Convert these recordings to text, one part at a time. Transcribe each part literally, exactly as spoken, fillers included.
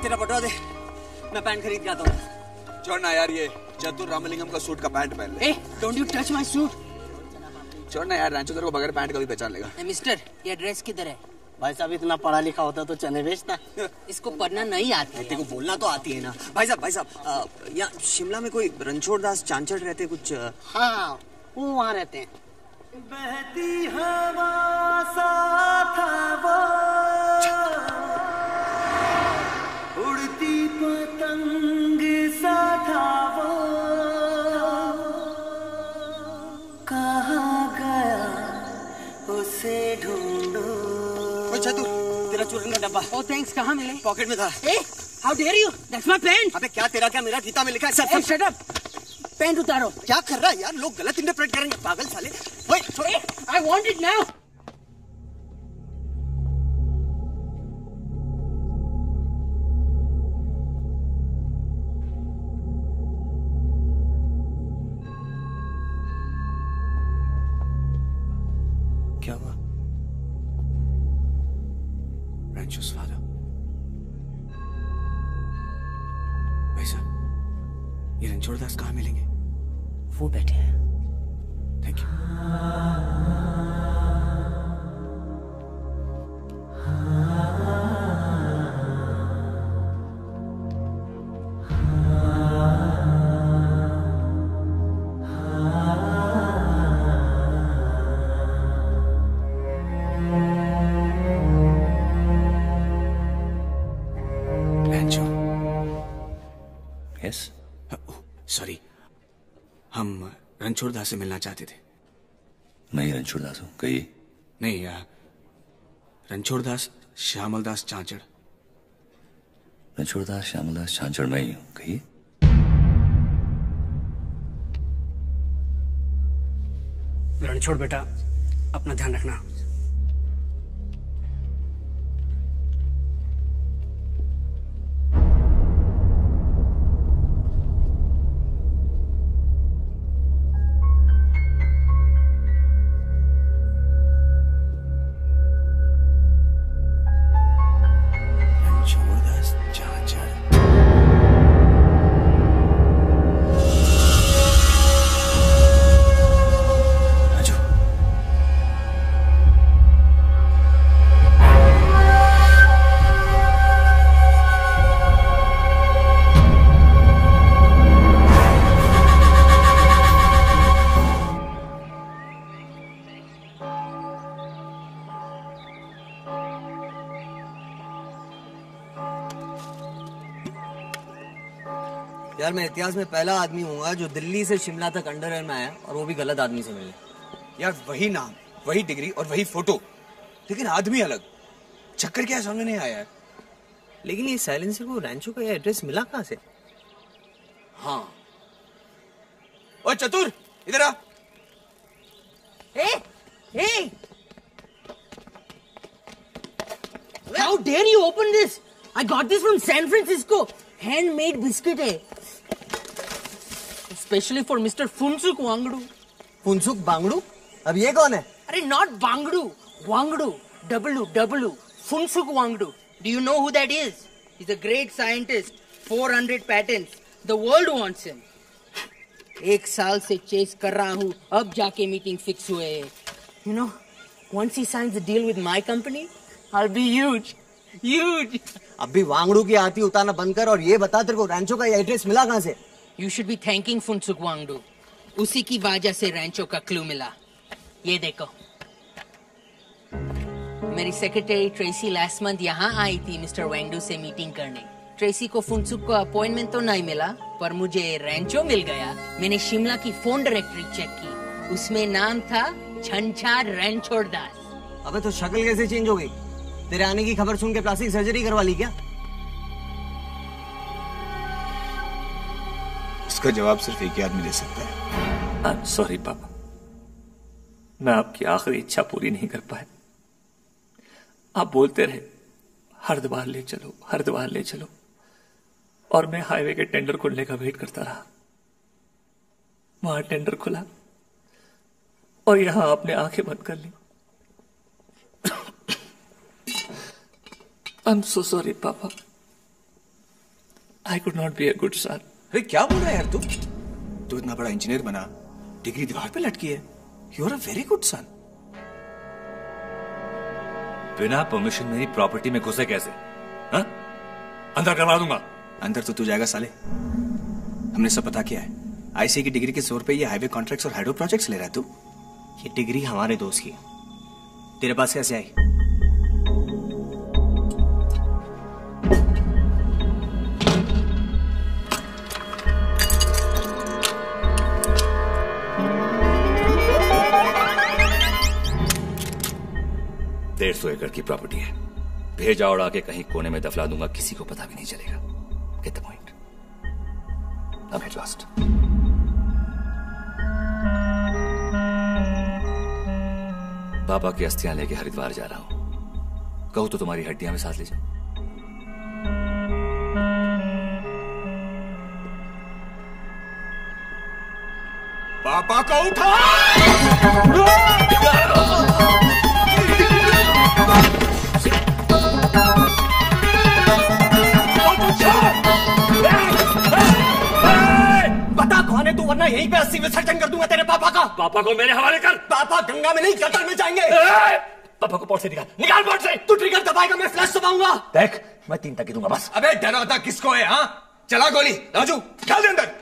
तेरा बटवा दे, मैं पैंट खरीद के आता हूँ। छोड़ना यार, ये चतुर रामलिंगम का सूट का पैंट पहन ले। ए, don't you touch my suit. छोड़ना यार, रैंचो तेरे को बगैर पैंट का भी पहचान लेगा। ए, मिस्टर, ये ड्रेस किधर है? भाई साहब इतना पढ़ा लिखा होता तो चने बेचता। इसको पढ़ना नहीं आता है। तेरे को बोलना तो आती है ना। भाई साहब, भाई साहब, यहाँ शिमला में कोई रणछोड़ दास चांचड़ रहते कुछ? हाँ, वो वहाँ रहते हैं। बहती हवा सा था वो, उड़ती पतंग सा था वो, कहाँ गया उसे ढूंढो। चतुर, तेरा चूरन का डब्बा। ओ थैंक्स, कहाँ मिले? पॉकेट में था। ए, how dare you, that's my pant. अबे क्या तेरा क्या मेरा गीता में लिखा है। सब शट अप, पेंट उतारो। क्या कर रहा है यार, लोग गलत इंटरप्रेट करेंगे, पागल साले। ओए छोड़, आई वांट इट नाउ। क्या हुआ? Rancho's father. भाई साहब, ये रणछोड़ दास कहाँ मिलेंगे? वो बैठे हैं। Thank you. सॉरी, हम रणछोड़ दास से मिलना चाहते थे। मैं ही रणछोड़ दास हूँ, कहिए। नहीं यार, रणछोड़ दास श्यामल दास चांचड़। रणछोड़ दास श्यामल दास चांचड़ मैं ही हूँ, कहिए। रणछोड़ बेटा, अपना ध्यान रखना। यार मैं इतिहास में पहला आदमी हूँ जो दिल्ली से शिमला तक अंडरवेयर में आया, और वो भी गलत आदमी से मिले। यार वही नाम, वही डिग्री और वही फोटो, लेकिन आदमी अलग। चक्कर क्या समझ नहीं आया। लेकिन ये साइलेंसर को रैंचो का ये एड्रेस मिला कहाँ से? हाँ, ओए चतुर, इधर आ। ए, ए, how dare you open this? I got this from San Francisco. Handmade biscuit है, especially for Mister Funsuk Wangdu. Phunsukh बांगड़ू? अब ये कौन है? अरे not Bangdu, Wangdu, W W, Funsuk Wangdu. Do you know who that is? He's a great scientist, four hundred patents. The world wants him. एक साल से chess कर रहा हूँ, अब जाके मीटिंग फिक्स हुए है. You know, once he signs a deal with my company, I'll be huge, huge. अब भी वांगड़ू की आरती उतारना बंद कर और ये बता तेरे को रैंचो का ये एड्रेस मिला कहाँ से? You should be thanking Funsuk Wangdu. उसी की वजह से रैंचो का क्लू मिला. ये देखो. मेरी सेक्रेटरी ट्रेसी लास्ट मंथ यहाँ आई थी मिस्टर वांगडू से मीटिंग करने. ट्रेसी को फुनसुक को अपॉइंटमेंट तो नहीं मिला, पर मुझे रैंचो मिल गया. मैंने शिमला की फोन डायरेक्टरी चेक की, उसमें नाम था छनछार रैंचोड़ दास. अबे तो शक्ल कैसे चेंज हो गई? तेरे आने की खबर सुन के प्लास्टिक सर्जरी करवा ली क्या? इसका जवाब सिर्फ एक ही आदमी दे सकता है. सॉरी पापा, मैं आपकी आखिरी इच्छा पूरी नहीं कर पाया. आप बोलते रहे हरिद्वार ले चलो, हरिद्वार ले चलो, और मैं हाईवे के टेंडर खुलने का वेट करता रहा. वहां टेंडर खुला और यहां आपने आंखें बंद कर ली. I am so sorry papa. I could not be a good son. अरे क्या बोल रहा है यार तू? तू इतना बड़ा इंजीनियर बना, डिग्री दीवार पे लटकी है. You are a very good son. बिना परमिशन मेरी प्रॉपर्टी में घुसे कैसे? हाँ? अंदर करवा दूंगा. अंदर तो तू जाएगा साले. हमने सब पता किया है. आईसी की डिग्री के जोर पे ये हाईवे कॉन्ट्रैक्ट्स और हाइड्रो प्रोजेक्ट्स ले रहा है तू. ये डिग्री हमारे दोस्त की है. तेरे पास कैसे आई? डेढ़ सौ एकड़ की प्रॉपर्टी है. भेजा उड़ा के कहीं कोने में दफला दूंगा, किसी को पता भी नहीं चलेगा. Get the point. I'm at last. पापा की अस्थियां लेके हरिद्वार जा रहा हूं. कहूं तो तुम्हारी हड्डियां में साथ ले जाऊं. पापा को उठा. बता कौन है तू, वरना यहीं पे अस्सी विसर्जन कर दूंगा तेरे पापा का. पापा को मेरे हवाले कर. पापा गंगा में नहीं गटर में जाएंगे. पापा को पोर्ट से निकाल. निकाल पोर्ट से. तू ट्रिगर दबाएगा, मैं फ्लैश दबाऊंगा. देख मैं तीन तक ही दूंगा बस. अबे डराता किसको है? हाँ चला गोली. राजू डाल दे अंदर.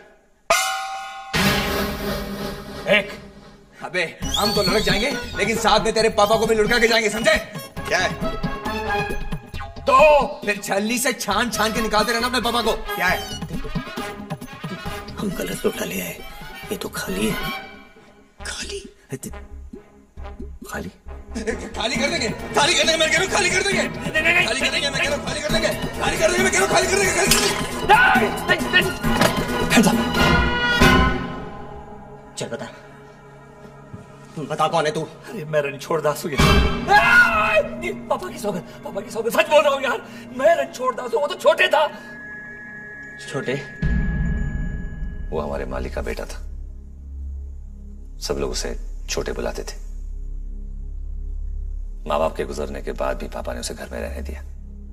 एक. अबे हम तो लुढ़क जाएंगे, लेकिन साथ में तेरे पापा को भी लुढ़का के जाएंगे, समझे? क्या है? तो फिर छल्ली से छान छान के निकालते रहना अपने पापा को. क्या है? हम गलत लोटा ले आए. ये तो खाली है. खाली खाली खाली कर देंगे. खाली कर देंगे मैं कह रहा हूँ. खाली कर देंगे. खाली कर देंगे मैं कह रहा हूँ. खाली कर देंगे. खाली कर देंगे मैं कह रहा हूँ. खाली कर देंगे. चल बता. बता कौन है तू? अरे मैं रणछोड़ दास हूँ यार. पापा की सौगंध, पापा की सौगंध, सच बोल रहा हूँ यार. मैं रणछोड़ दास हूँ. वो तो छोटे था. छोटे? वो हमारे मालिक का बेटा था. सब लोग उसे छोटे बुलाते थे. माँ बाप के गुजरने के बाद भी पापा ने उसे घर में रहने दिया.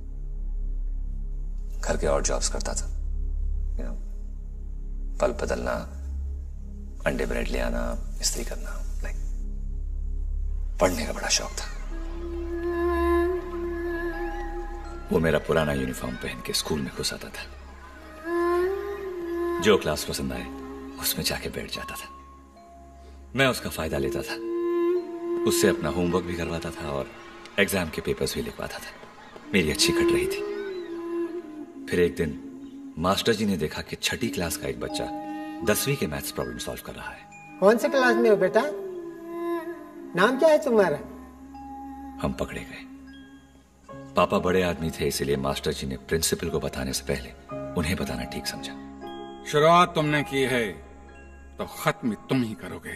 घर के और जॉब्स करता था. यू नो, पल्प बदलना, अंडे ब्रेड ले आना, इस्त्री करना. लाइक पढ़ने का बड़ा शौक था. वो मेरा पुराना यूनिफॉर्म पहन के स्कूल में घुस आता था. जो क्लास पसंद आए उसमें जाके बैठ जाता था. मैं उसका फायदा लेता था. उससे अपना होमवर्क भी करवाता था और एग्जाम के पेपर्स भी लिखवाता था. मेरी अच्छी कट रही थी. फिर एक दिन मास्टर जी ने देखा कि छठी क्लास का एक बच्चा दसवीं के मैथ्स प्रॉब्लम सॉल्व कर रहा है. कौन से क्लास में हो बेटा? नाम क्या है तुम्हारा? हम पकड़े गए. पापा बड़े आदमी थे, इसलिए मास्टर जी ने प्रिंसिपल को बताने से पहले उन्हें बताना ठीक समझा. शुरुआत तुमने की है तो खत्म तुम ही करोगे.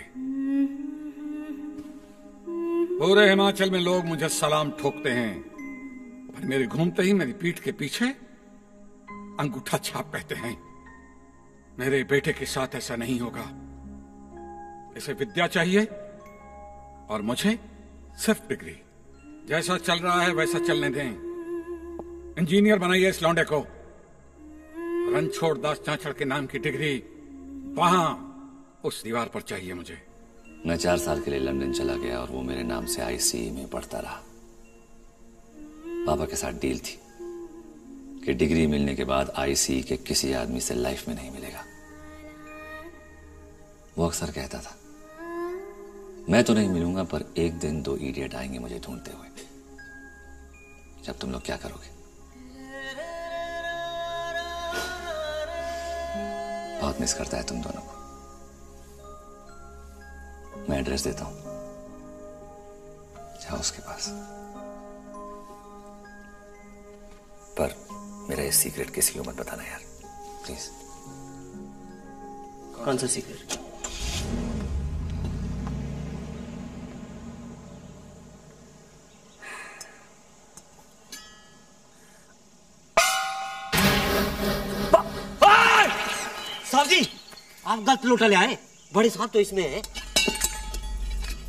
पूरे हिमाचल में लोग मुझे सलाम ठोकते हैं, पर मेरे घूमते ही मेरी पीठ के पीछे अंगूठा छाप कहते हैं. मेरे बेटे के साथ ऐसा नहीं होगा. इसे विद्या चाहिए और मुझे सिर्फ डिग्री. जैसा चल रहा है वैसा चलने दें. इंजीनियर बनाइए इस लौंडे को. रणछोड़ दास चांचड़ के नाम की डिग्री वहां उस दीवार पर चाहिए मुझे. मैं चार साल के लिए लंदन चला गया और वो मेरे नाम से आईसीई में पढ़ता रहा. पापा के साथ डील थी कि डिग्री मिलने के बाद आईसीई के किसी आदमी से लाइफ में नहीं मिलेगा. वो अक्सर कहता था, मैं तो नहीं मिलूंगा पर एक दिन दो इडियट आएंगे मुझे ढूंढते हुए. जब तुम लोग क्या करोगे? बहुत मिस करता है तुम दोनों को. मैं एड्रेस देता हूं, जाओ उसके पास. पर मेरा ये सीक्रेट किसी को मत बताना यार, प्लीज. कौन सा सीक्रेट? साहब जी, आप गलत लोटा ले आए. बड़े साहब तो इसमें है.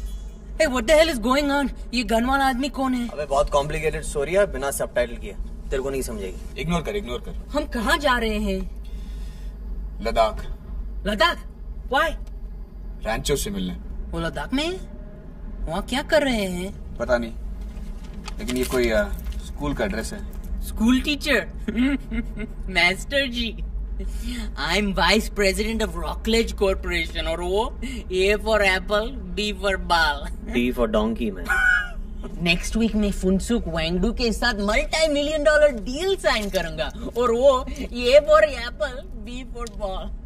Hey, what the hell is going on? ये गन वाला आदमी कौन है? अबे बहुत कॉम्प्लिकेटेड स्टोरी है, बिना सबटाइटल किए. तेरे को नहीं समझेगी। इग्नोर कर इग्नोर कर। हम कहाँ जा रहे हैं? लद्दाख। लद्दाख? Why? रैंचो से मिलने। वो लद्दाख में है? वहाँ क्या कर रहे हैं? पता नहीं, लेकिन ये कोई आ, स्कूल का ड्रेस है। School teacher? Master ji, I am vice president of Rockledge corporation और वो A for apple, B for ball, D for donkey man. Next week में फुनसुक वांगडू के साथ multi million dollar deal sign करूंगा और वो A for apple, B for ball.